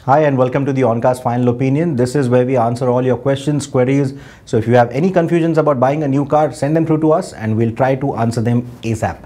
Hi and welcome to the OnCars Final Opinion. This is where we answer all your questions, queries. So if you have any confusions about buying a new car, send them through to us and we'll try to answer them ASAP.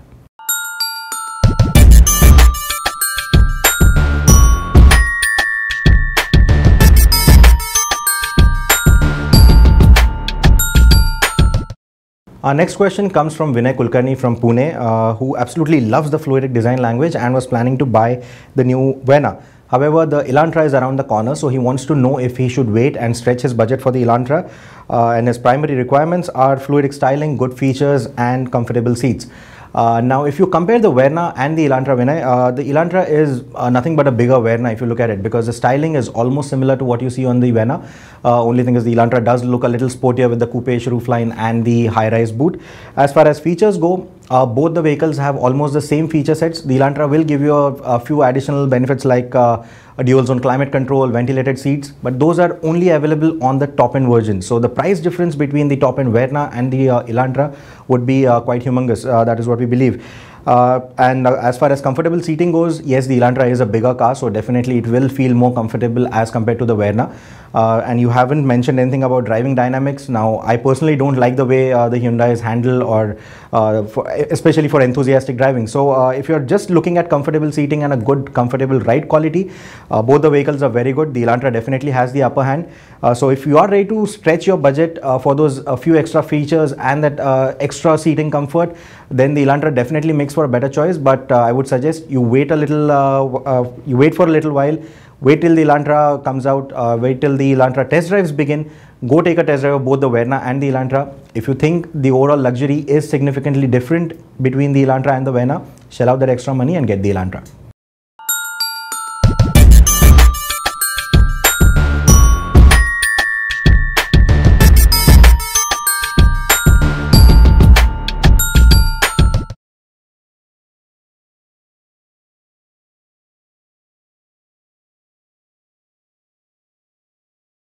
Our next question comes from Vinay from Pune, who absolutely loves the fluidic design language and was planning to buy the new Verna. However, the Elantra is around the corner, so he wants to know if he should wait and stretch his budget for the Elantra. And his primary requirements are fluidic styling, good features and comfortable seats. Now, if you compare the Verna and the Elantra, Vinay, the Elantra is nothing but a bigger Verna if you look at it, because the styling is almost similar to what you see on the Verna. Only thing is the Elantra does look a little sportier with the coupe-ish roofline and the high-rise boot. As far as features go, both the vehicles have almost the same feature sets. The Elantra will give you a few additional benefits like a dual zone climate control, ventilated seats, but those are only available on the top end version. So the price difference between the top end Verna and the Elantra would be quite humongous. That is what we believe. As far as comfortable seating goes, yes, the Elantra is a bigger car, so definitely it will feel more comfortable as compared to the Verna. And you haven't mentioned anything about driving dynamics. Now, I personally don't like the way the Hyundai is handled, or especially for enthusiastic driving. So if you're just looking at comfortable seating and a good comfortable ride quality, both the vehicles are very good. The Elantra definitely has the upper hand. So if you are ready to stretch your budget for those few extra features and that extra seating comfort, then the Elantra definitely makes for a better choice. But I would suggest you wait a little, you wait for a little while. Wait till the Elantra comes out, wait till the Elantra test drives begin, go take a test drive of both the Verna and the Elantra. If you think the overall luxury is significantly different between the Elantra and the Verna, shell out that extra money and get the Elantra.